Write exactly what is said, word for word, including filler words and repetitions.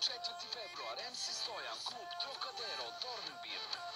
četvrti februar, em ce Stojan, klub Trocadero, Dornbirn.